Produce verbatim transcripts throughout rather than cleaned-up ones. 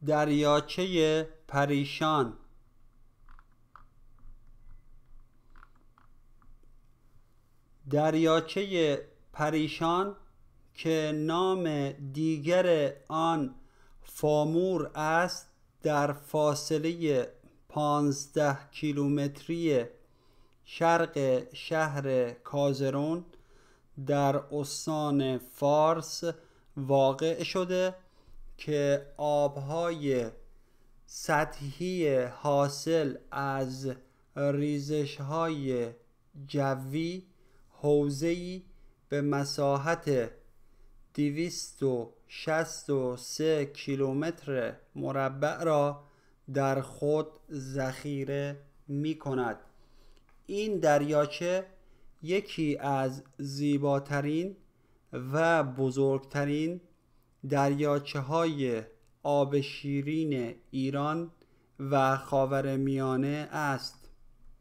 دریاچه پریشان. دریاچه پریشان که نام دیگر آن فامور است، در فاصله پانزده کیلومتری شرق شهر کازرون در استان فارس واقع شده که آبهای سطحی حاصل از ریزش‌های جوی حوزه‌ای به مساحت دویست و شصت و سه کیلومتر مربع را در خود ذخیره می کند. این دریاچه یکی از زیباترین و بزرگترین دریاچه های آب شیرین ایران و خاورمیانه است.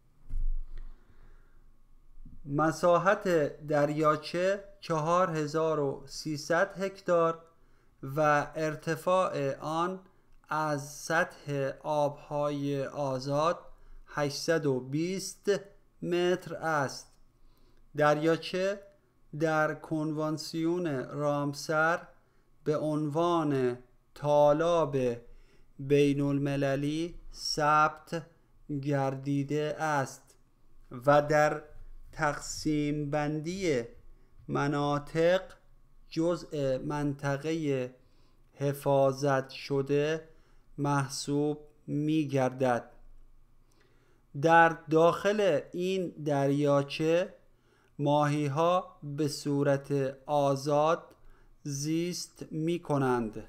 مساحت دریاچه چهار هزار و سیصد هکتار و ارتفاع آن از سطح آبهای آزاد هشتصد و بیست متر است. دریاچه در کنوانسیون رامسر به عنوان تالاب بین المللی ثبت گردیده است و در تقسیم بندی مناطق جزء منطقه حفاظت شده محسوب می گردد. در داخل این دریاچه ماهی ها به صورت آزاد زیست می کنند.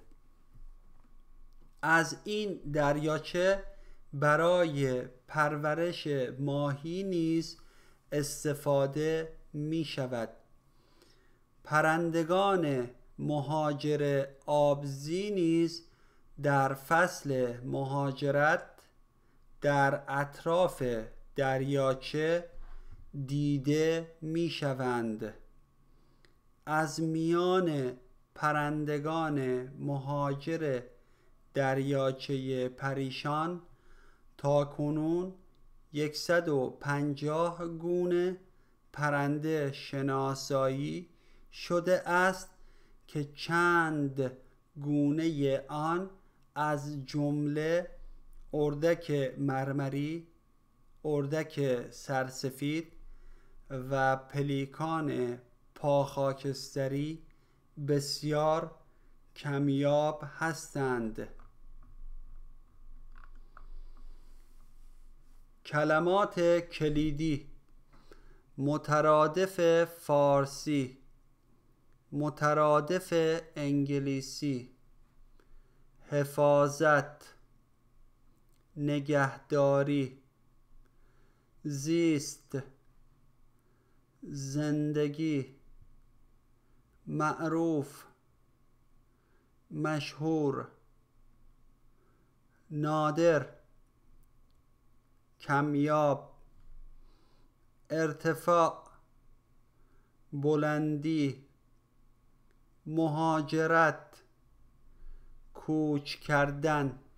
از این دریاچه برای پرورش ماهی نیز استفاده می شود. پرندگان مهاجر آبزی نیز در فصل مهاجرت در اطراف دریاچه دیده می شوند. از میان پرندگان مهاجر دریاچه پریشان تا کنون صد و پنجاه گونه پرنده شناسایی شده است که چند گونه آن از جمله اردک مرمری، اردک سرسفید و پلیکان پاخاکستری بسیار کمیاب هستند. کلمات کلیدی: مترادف فارسی، مترادف انگلیسی، حفاظت، نگهداری، زیست، زندگی، معروف، مشهور، نادر، کمیاب، ارتفاع، بلندی، مهاجرت، کوچ کردن.